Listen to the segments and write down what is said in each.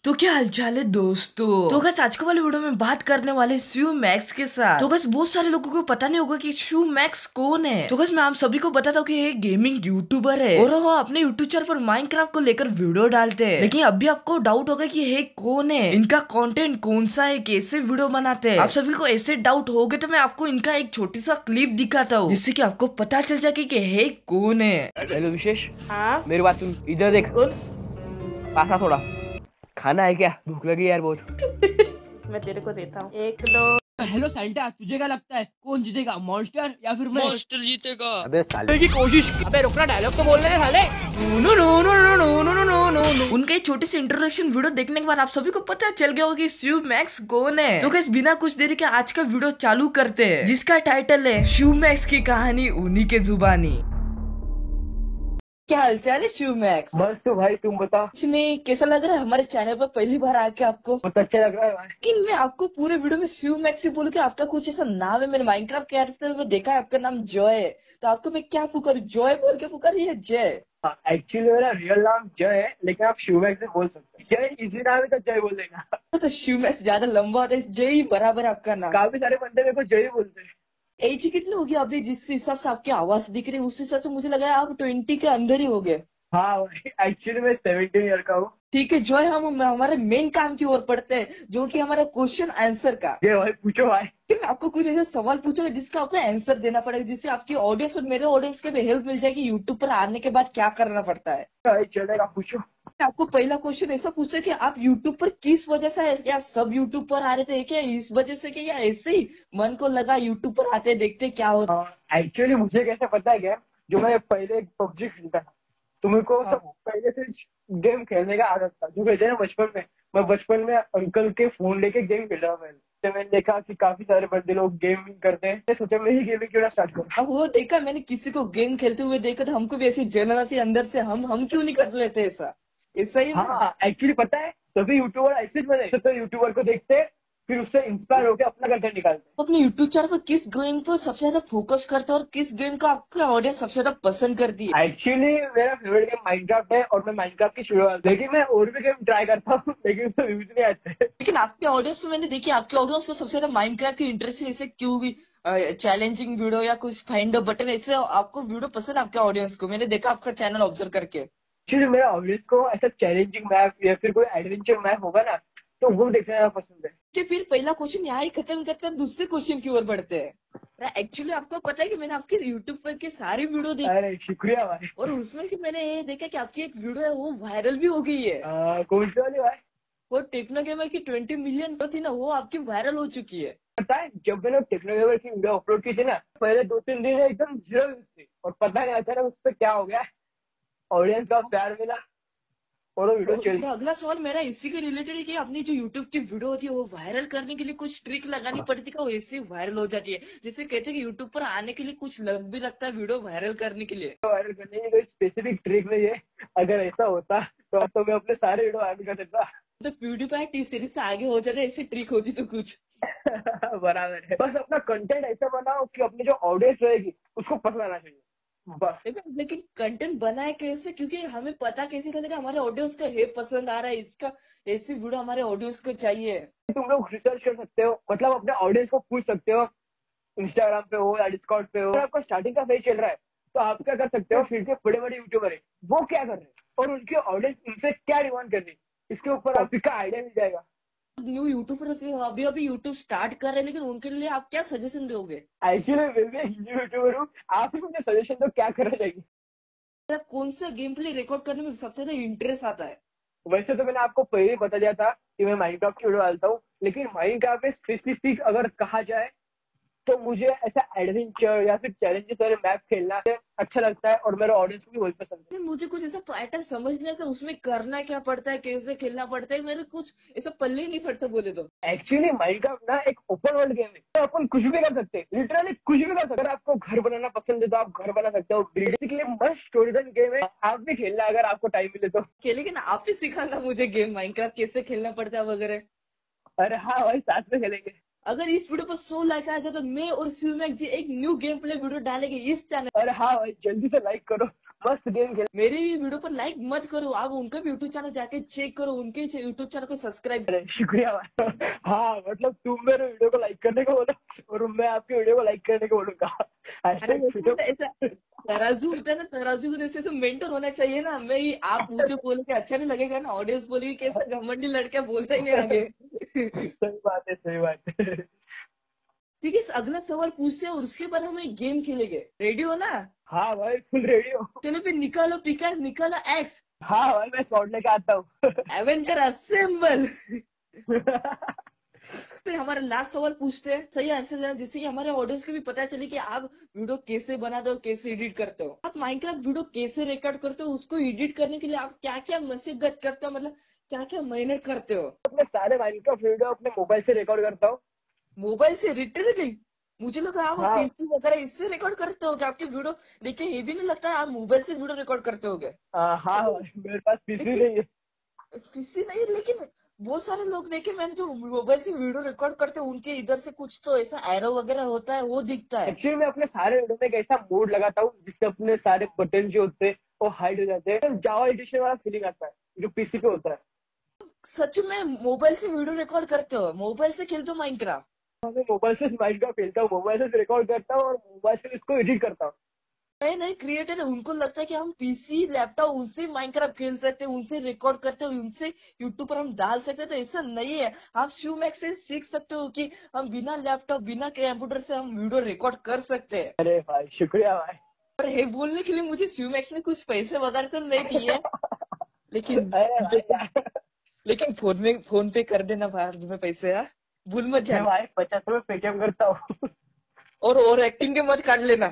तो क्या हालचाल है दोस्तों। तो बस आज के वाले वीडियो में बात करने वाले शिव मैक्स के साथ। तो बस बहुत सारे लोगों को पता नहीं होगा कि शिव मैक्स कौन है। तो बस मैं आप सभी को बताता हूँ कि ये गेमिंग यूट्यूबर है और वो अपने यूट्यूब चैनल पर माइनक्राफ्ट को लेकर वीडियो डालते हैं। लेकिन अभी आपको डाउट होगा कि ये कौन है, इनका कंटेंट कौन सा है, कैसे वीडियो बनाते हैं। आप सभी को ऐसे डाउट हो गए तो मैं आपको इनका एक छोटी सा क्लिप दिखाता हूँ जिससे कि आपको पता चल जाए कि ये कौन है। हेलो विशेष, हाँ मेरी बात सुन, इधर देख। पास आ थोड़ा। खाना है क्या? भूख लगी यार बहुत। मैं तेरे को देता हूँ 1 किलो। हेलो सैंटा, तुझे क्या लगता है कौन जीतेगा, मॉन्स्टर या फिर मैं? मॉन्स्टर जीतेगा। अबे साले की कोशिश। अबे रुकना, डायलॉग तो बोलने दे साले। No no no no no no no no no. उनका एक छोटी सी इंट्रोडक्शन वीडियो देखने के बाद आप सभी को पता चल गया होगा कि शिव मैक्स कौन है। तो गाइस बिना कुछ देरी के आज का वीडियो चालू करते हैं जिसका टाइटल है शिव मैक्स की कहानी उन्हीं के जुबानी। क्या हालचाल है शिव मैक्स? बस तो भाई तुम बता। कुछ नहीं, कैसा लग रहा है हमारे चैनल पर पहली बार आके आपको? बहुत अच्छा लग रहा है भाई। लेकिन मैं आपको पूरे वीडियो में शिव मैक्स ही बोलूं कि आपका कुछ ऐसा नाम है। मैंने माइनक्राफ्ट कैरेक्टर में देखा है आपका नाम जॉय है, तो आपको मैं क्या पुकारूं, जॉय बोल के पुकारूं या जय? एक्चुअली मेरा रियल नाम जय है, लेकिन आप शिव मैक्स से बोल सकते हैं। जय इजी नाम है तो जय बोल देगा। तो शिव मैक्स ज्यादा लंबा होता है, जय ही बराबर है आपका नाम। काफी सारे बंदे मेरे को जय ही बोलते हैं। एज कितनी होगी अभी? जिस हिसाब से आपकी आवाज दिख रही है उस हिसाब से मुझे लग रहा है आप 20 के अंदर ही हो गए। हाँ भाई, एक्चुअली मैं 17 ईयर का हूँ। ठीक है जॉय, हम हमारे मेन काम की ओर पढ़ते हैं जो कि हमारा क्वेश्चन आंसर का। ये भाई पूछो भाई। कि मैं आपको कुछ ऐसे सवाल पूछूंगा जिसका आपको आंसर देना पड़ेगा, जिससे आपकी ऑडियंस और मेरे ऑडियंस के भी हेल्प मिल जाएगी यूट्यूब पर आने के बाद क्या करना पड़ता है। भाई चलेगा, पूछो। मैं आपको पहला क्वेश्चन ऐसा पूछा कि आप यूट्यूब पर किस वजह से आए? या सब यूट्यूब पर आ रहे थे क्या इस वजह से, क्या या ऐसे ही मन को लगा यूट्यूब पर आते देखते क्या होता? एक्चुअली मुझे कैसे पता है क्या, जो मैं पहले पबजी खेलता था तो मेरे को हाँ। सब पहले से गेम खेलने का आदत था। जो कहते हैं ना बचपन में, मैं बचपन में अंकल के फोन लेके गेम खेल रहा था। तो मैंने देखा कि काफी सारे बड़े लोग गेमिंग करते हैं, तो सोचा मैं ही गेमिंग क्यों ना स्टार्ट करूँ। अब वो देखा मैंने, किसी को गेम खेलते हुए देखा तो हमको भी ऐसी जलन आती है अंदर से, हम क्यों नहीं कर लेते ऐसा? ऐसा ही है ना? हाँ एक्चुअली पता है, सभी यूट्यूबर ऐसे ही बने। तो यूट्यूबर को देखते हैं, फिर उससे इंस्पायर होकर अपना कंटेंट निकालते हैं। तो अपने यूट्यूब चैनल पर किस गेम पर सबसे ज्यादा फोकस करते हैं और किस गेम को आपका ऑडियंस सबसे ज्यादा पसंद करती है? एक्चुअली मेरा फेवरेट गेम माइनक्राफ्ट है और मैं माइनक्राफ्ट की शुरुआत, लेकिन मैं और भी गेम ट्राई करता हूँ लेकिन उसमें व्यूज नहीं आते। लेकिन आपके ऑडियंस में मैंने देखी आपके ऑडियंस को सबसे ज्यादा माइनक्राफ्ट की इंटरेस्ट है, ऐसे क्यों भी? चैलेंजिंग वीडियो या कुछ फाइंड अ बटन, ऐसे आपको वीडियो पसंद है आपके ऑडियंस को? मैंने देखा आपका चैनल ऑब्जर्व करके। एक्चुअली मेरा ऑडियंस को ऐसा चैलेंजिंग मैप या फिर कोई एडवेंचर मैप होगा ना, तो वो देखना ज्यादा पसंद है। कि फिर पहला क्वेश्चन यहाँ ही खत्म करते हैं, दूसरे क्वेश्चन की ओर बढ़ते हैं। एक्चुअली आपको पता है कि मैंने आपके यूट्यूब पर के सारी वीडियो देखी अरे शुक्रिया भाई। और उसमें कि मैंने ये देखा कि आपकी एक वीडियो है वो वायरल भी हो गई है। कौन सी वाली भाई? वो टेक्नो गेमर की 20 मिलियन थी ना, वो आपकी वायरल हो चुकी है। पता है, जब मैंने टेक्नोलॉजी की वीडियो अपलोड की थी ना, पहले 2-3 दिन एकदम 0 व्यूज थी और पता नहीं अचानक उस पर क्या हो गया, ऑडियंस का प्यार मिला और वो वीडियो चल। तो अगला सवाल मेरा इसी के रिलेटेड है कि अपनी जो यूट्यूब की वीडियो होती है वो वायरल करने के लिए कुछ ट्रिक लगानी पड़ती है, वो ऐसे वायरल हो जाती है? जैसे कहते हैं कि यूट्यूब पर आने के लिए कुछ लग भी लगता है वीडियो वायरल करने के लिए। वायरल करने की कोई स्पेसिफिक ट्रिक नहीं है। अगर ऐसा होता तो मैं अपने सारे वीडियो वायरल कर देता। तो प्यूडीफाई टी सीरीज से आगे हो जाता है, ऐसी ट्रिक होती तो कुछ। बराबर है, बस अपना कंटेंट ऐसा बनाओ कि अपनी जो ऑडियंस रहेगी उसको पसंद आना चाहिए बस। लेकिन कंटेंट बनाए कैसे? क्योंकि हमें पता कैसे चलेगा हमारे ऑडियंस को है पसंद आ रहा है इसका, ऐसी वीडियो हमारे ऑडियंस को चाहिए? तुम लोग रिसर्च कर सकते हो, मतलब अपने ऑडियंस को पूछ सकते हो, इंस्टाग्राम पे हो या डिस्कॉर्ड पे हो। अगर आपका स्टार्टिंग का फेज चल रहा है तो आप क्या कर सकते हो, फिर के बड़े बड़े यूट्यूबर है वो क्या कर रहे हैं और उनकी ऑडियंस उनसे क्या डिमांड कर रही है, इसके ऊपर आपका आइडिया मिल जाएगा। न्यू यूट्यूबर अभी अभी यूट्यूब स्टार्ट कर रहे हैं, लेकिन उनके लिए आप क्या सजेशन दोगे? एक्चुअली मैं भी एक यूट्यूबर हूँ, आप ही मुझे सजेशन दो क्या करना चाहिए। कौन सा गेम प्ले रिकॉर्ड करने में सबसे ज्यादा इंटरेस्ट आता है? वैसे तो मैंने आपको पहले ही बता दिया था कि मैं माइनक्राफ्ट की वीडियो डालता हूँ, लेकिन माइनक्राफ्ट में स्पेसिफिक अगर कहा जाए तो मुझे ऐसा एडवेंचर या फिर चैलेंजेस वाले मैप खेलना अच्छा लगता है और मेरे ऑडियंस को भी वही पसंद है। मुझे कुछ ऐसा पैटर्न समझने से उसमें करना क्या पड़ता है, कैसे खेलना पड़ता है, मेरे कुछ ऐसा पल्ले ही नहीं पड़ता बोले तो। एक्चुअली माइनक्राफ्ट ना एक ओपन वर्ल्ड गेम है, तो अपन कुछ भी कर सकते हैं, लिटरली कुछ भी कर सकते हैं। अगर आपको घर बनाना पसंद है तो आप घर बना सकते हो। बेसिकली मस्त स्टोरी गेम है, आप भी खेलना अगर आपको टाइम मिले तो। लेकिन आप ही सिखाना मुझे गेम माइनक्राफ्ट कैसे खेलना पड़ता है वगैरह। अरे हाँ भाई, साथ में खेलेंगे। अगर इस वीडियो पर 100 लाइक आ जाए तो मैं और शिवमैक जी एक न्यू गेम प्ले वीडियो डालेंगे इस चैनल। अरे हाँ भाई, जल्दी से लाइक करो मस्त गेम खेल। मेरे वीडियो पर लाइक मत करो, आप उनका भी यूट्यूब चैनल जाके चेक करो, उनके यूट्यूब चैनल को सब्सक्राइब। अरे शुक्रिया भाई। हाँ मतलब तुम मेरे वीडियो को लाइक करने को बोलो और मैं आपके वीडियो को लाइक करने को बोलूंगा। अरे ऐसे वीडियो। ऐसा तराजू होता है ना, तराजू को जैसे मेंटर होना चाहिए ना। मैं ही आप मुझे बोले कि अच्छा नहीं लगेगा ना, ऑडियंस बोलेगी कैसा घमंडी लड़का बोलता ही नहीं आगे। सही बात है, सही बात है। ठीक है, अगला सवाल पूछते हैं और उसके बाद हम एक गेम खेलेंगे। रेडी हो ना? हाँ भाई फुल रेडी हो। चलो फिर निकालो पिकास, निकालो एक्स, हाँ भाई मैं शॉट लेके आता हूँ। Avenger assemble. फिर हमारा लास्ट सवाल पूछते हैं, सही आंसर देना, जिससे कि हमारे ऑडियंस को भी पता चले कि आप वीडियो कैसे बनाते हो, कैसे एडिट करते हो। आप माइनक्राफ्ट वीडियो कैसे रिकॉर्ड करते हो, उसको एडिट करने के लिए आप क्या क्या मशक्कत करते हो, मतलब क्या क्या मेहनत करते हो। अपने सारे माइनक्राफ्ट वीडियो अपने मोबाइल से रिकॉर्ड करता हूँ। मोबाइल से लिटरली? मुझे लगा आप हाँ पीसी वगैरह इससे रिकॉर्ड करते हो, आपके वीडियो देखिए ये भी नहीं लगता है आप मोबाइल से वीडियो रिकॉर्ड करते होगे। हाँ भाई मेरे पास पीसी लेकिन नहीं है। किसी नहीं, लेकिन बहुत सारे लोग देखे मैंने जो मोबाइल से वीडियो रिकॉर्ड करते हैं, उनके इधर से कुछ तो ऐसा एरो वगैरह होता है, वो दिखता है। एक्चुअली मैं अपने सारे वीडियो में एक ऐसा मोड लगाता हूँ जिससे अपने सारे बटन जो होते हैं वो हाइड हो जाते हैं, जावा एडिशन वाला फीलिंग आता है जो पीसी पे होता है। सच में मोबाइल से वीडियो रिकॉर्ड करते हो, मोबाइल से खेलते हो माइनक्राफ्ट? हाँ, मैं मोबाइल से माइनक्राफ्ट खेलता हूँ, मोबाइल से रिकॉर्ड करता हूँ और मोबाइल से इसको एडिट करता हूँ। नए नए क्रिएटर है, उनको लगता है कि हम पीसी लैपटॉप उनसे माइनक्राफ्ट खेल सकते हैं, उनसे रिकॉर्ड करते हो, उनसे यूट्यूब पर हम डाल सकते हैं। तो ऐसा नहीं है, आप श्यूमैक्स से सीख सकते हो कि हम बिना लैपटॉप बिना कंप्यूटर से हम वीडियो रिकॉर्ड कर सकते हैं। अरे भाई शुक्रिया भाई। और ये बोलने के लिए मुझे श्यूमैक्स ने कुछ पैसे वगैरह तो नहीं दिए, लेकिन अरे भाई यार, लेकिन फोन पे कर देना बाद में पैसे, हाँ भूल मत मैं जाना। भाई 50 रुपए पेटीएम करता हूँ। और एक्टिंग के मत काट लेना।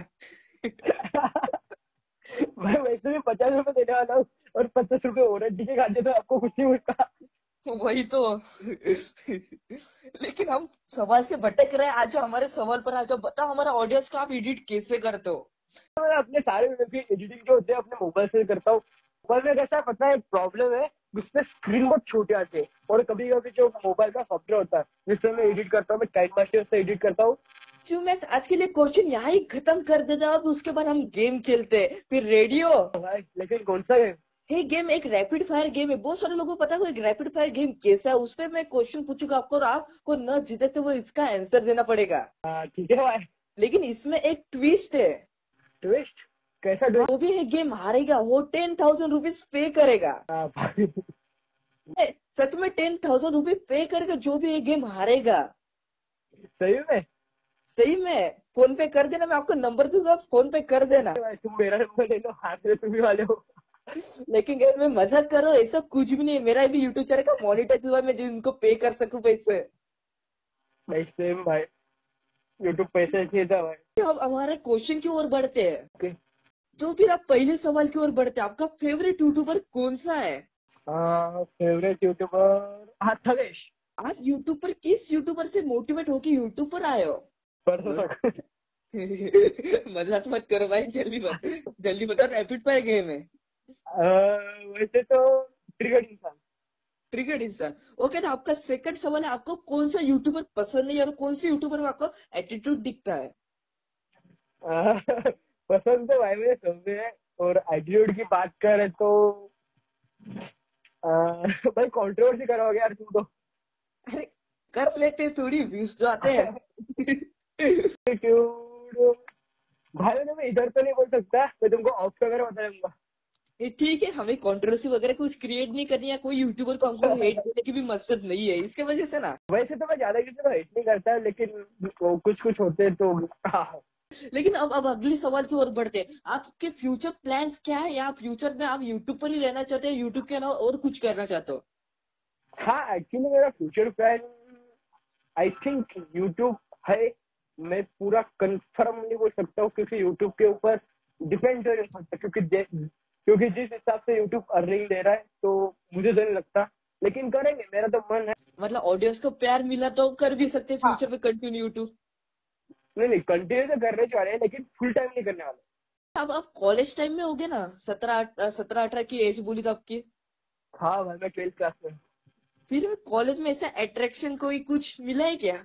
मैं वैसे भी 50 रुपए देने वाला हूँ और 50 रुपए वारंटी के खाते तो आपको कुछ नहीं मिलता। वही तो। लेकिन हम सवाल से भटक रहे हैं, आज हमारे सवाल पर आ जाओ, बताओ हमारा ऑडियंस को आप एडिट कैसे करते हो। मैं अपने सारे वीडियो की एडिटिंग जो होते हैं अपने मोबाइल से करता हूँ। मोबाइल में कैसा है पता है, एक प्रॉब्लम है जिसमें स्क्रीन बहुत छोटे आते हैं और कभी कभी जो मोबाइल का सॉफ्टवेयर होता है जिससे मैं एडिट करता हूँ, मैं टाइम मास्टर से एडिट करता हूँ। मैं आज के लिए क्वेश्चन यहाँ ही खत्म कर देता हूँ, अब उसके बाद हम गेम खेलते हैं। फिर रेडियो भाई लेकिन कौन सा है? ये गेम एक रैपिड फायर गेम है, बहुत सारे लोगों को पता है एक रैपिड फायर गेम कैसा है। उस पर मैं क्वेश्चन पूछूंगा आपको और आपको न जीते तो वो इसका आंसर देना पड़ेगा। हाँ ठीक है भाई। लेकिन इसमें एक ट्विस्ट है, ट्विस्ट? कैसा ट्विस्ट? जो भी ये गेम हारेगा वो 10,000 रुपीज पे करेगा। भाई सच में 10,000 रुपीज पे करेगा जो भी ये गेम हारेगा। सही में? सही में फोन पे कर देना, मैं आपको नंबर दूंगा, फोन पे कर देना। भाई तुम मेरा नंबर ले लो, हाथ में तुम ही वाले हो। लेकिन यार मैं मजाक कर रहा हूँ, ऐसा कुछ भी नहीं है। मेरा भी यूट्यूब चैनल का मोनेटाइज हुआ, मैं जिनको पे कर सकूं पैसे। भाई सेम भाई, यूट्यूब पैसे चाहिए था भाई। अब हमारे क्वेश्चन की ओर बढ़ते हैं। ओके। तो फिर आप पहले सवाल की ओर बढ़ते हैं, आपका फेवरेट यूट्यूबर कौन सा है? फेवरेट यूट्यूबर, हाँ थवेश। आप यूट्यूब पर किस यूट्यूबर से मोटिवेट होके यूट्यूब पर आए हो? परसों तक। मजाक मत करो भाई, जल्दी बता, रैपिड फायर गेम है। वैसे तो ट्रिगर्ड इंसान। क्रिकेट इंसान। ओके, तो आपका सेकंड सवाल है, आपको कौन सा यूट्यूबर पसंद है और कौन से यूट्यूबर में आपको एटीट्यूड दिखता है? पसंद तो भाई मेरे सब में है और एटीट्यूड की बात करें तो भाई कंट्रोवर्सी करोगे यार तुम तो। अरे कर लेते थोड़ी व्यूज तो आते हैं। एटीट्यूड भाई मैं इधर तो नहीं बोल सकता, मैं तुमको ऑफ कैमरा बता दूंगा। ये ठीक है, हमें कंट्रोवर्सी वगैरह कुछ क्रिएट नहीं करनी है, कोई यूट्यूबर को हमको हेट देने की भी मकसद नहीं है इसके वजह से ना। वैसे तो मैं ज्यादा किसी को हेट नहीं करता लेकिन वो कुछ होते हैं तो हाँ। लेकिन अब अगले सवाल की ओर बढ़ते हैं, आपके फ्यूचर प्लान्स क्या है, या फ्यूचर में आप यूट्यूब पर ही रहना चाहते हो, यूट्यूब के अलावा और कुछ करना चाहते हो? हाँ एक्चुअली मेरा future plan I think YouTube है। मैं पूरा कंफर्म नहीं बोल सकता हूँ क्योंकि यूट्यूब के ऊपर डिपेंड नहीं हो सकता, क्योंकि जिस हिसाब से यूट्यूब अर्निंग दे रहा है तो मुझे तो नहीं लगता, लेकिन करेंगे, मेरा तो मन है। मतलब ऑडियंस को प्यार मिला तो कर भी सकते हैं हाँ फ्यूचर में कंटिन्यू यूट्यूब। नहीं कंटिन्यू तो करने वाले हैं लेकिन फुल टाइम नहीं करने वाले। अब आप कॉलेज टाइम में होगे ना, 17-18 की एज बोली तो आपकी। हाँ भाई मैं 12th क्लास में। फिर कॉलेज में ऐसा अट्रैक्शन कोई कुछ मिला है क्या?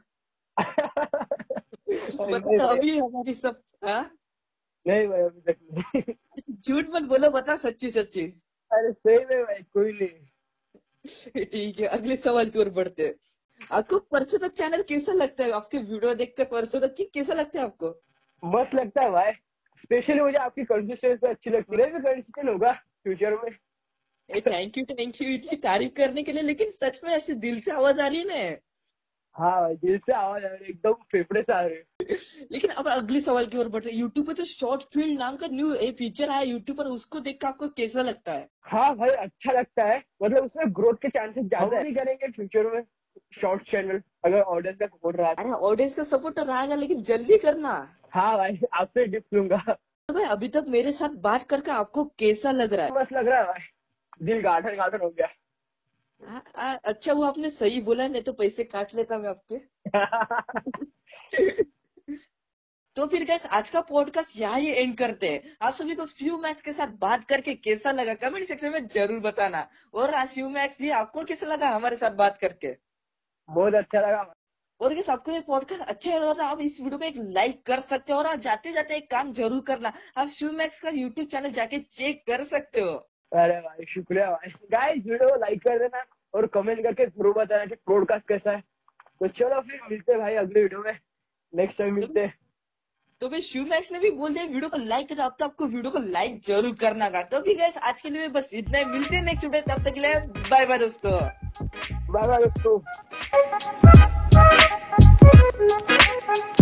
नहीं मतलब अभी हमारी सब, हाँ? नहीं भाई अभी तक नहीं। झूठ मत बोलो, बताओ सच्ची सच्ची। अरे सही में भाई, कोई नहीं। ठीक है, अगले सवाल की ओर बढ़ते हैं। आपको परसों तक चैनल कैसा लगता है? आपके वीडियो देखते परसों तक कैसा लगता है आपको? मस्त लगता है भाई, स्पेशली मुझे आपकी कंसिस्टेंसी अच्छी लगती है। मैं भी कंसिस्टेंट होगा फ्यूचर में। थैंक यू इतनी तारीफ करने के लिए, लेकिन सच में ऐसे दिल से आवाज आ रही है ना। हाँ भाई, दिल से आवाज आ रही है, एकदम फेफड़े से आ रही है। लेकिन अब अगले सवाल की ओर बढ़ते हैं। यूट्यूब पर जो शॉर्ट फील्ड नाम का न्यू फीचर आया यूट्यूब पर, उसको देख कर आपको कैसा लगता है? हाँ भाई, अच्छा लगता है। मतलब उसमें ग्रोथ के चांसेस ज्यादा नहीं करेंगे फ्यूचर में शॉर्ट चैनल, अगर ऑडियंस का सपोर्ट रहा। अरे ऑडियंस का सपोर्ट तो रहेगा, लेकिन जल्दी करना। हाँ भाई, आपसे टिप्स लूंगा। तो भाई अभी तक मेरे साथ बात करके आपको कैसा लग रहा है? मस्त लग रहा है भाई, दिल गार्डन गार्डन हो गया। अच्छा वो आपने सही बोला, नहीं तो पैसे काट लेता मैं आपके। तो फिर गाइस आज का पॉडकास्ट यहाँ ही एंड करते हैं। आप सभी को फ्यू मैक्स के साथ बात करके कैसा लगा कमेंट सेक्शन में जरूर बताना। और आज फ्यू मैक्स जी आपको कैसा लगा हमारे साथ बात करके? बहुत अच्छा लगा। और गाइस आपको ये पॉडकास्ट अच्छा लगा तो आप इस वीडियो को एक लाइक कर सकते हो। और जाते जाते एक काम जरूर करना, आप फ्यू मैक्स का यूट्यूब चैनल जाके चेक कर सकते हो। अरे भाई शुक्रिया भाई। गाइस वीडियो को लाइक कर देना और कमेंट करके जरूर बताना कि पॉडकास्ट कैसा है। तो चलो फिर मिलते हैं भाई अगले वीडियो में, नेक्स्ट टाइम मिलते हैं। तो भाई शिव मैक्स ने भी बोल दिया वीडियो को लाइक करो। अब तो आपको वीडियो को लाइक जरूर करना का। तो भी गाइस आज के लिए बस इतना ही, मिलते हैं नेक्स्ट वीडियो, तब तक के लिए बाय बाय दोस्तों। बाय बाय दोस्तों।